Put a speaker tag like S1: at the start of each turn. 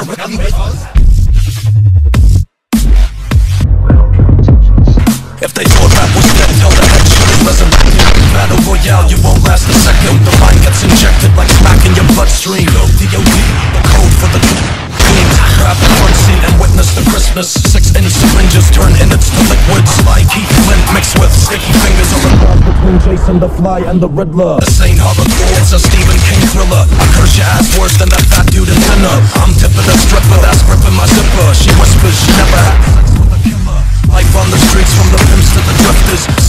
S1: If they thought rap was dead, tell the head shit is resurrected. Battle Royale, you won't last a second. The line gets injected like smack in your bloodstream. DOD, the code for the queens. Grab the front seat and witness the Christmas. 6-inch syringes turn ingots to liquids. Like Heath Flint mixed with sticky fingers on the cross between Jason the Fly and the Riddler. This ain't hardcore, it's a Stephen King thriller. I curse your ass worse than that fat dude in dinner. I'm tipping a stripper that's gripping my zipper. She whispers she never had sex with a killer. Life on the streets from the pimps to the drifters.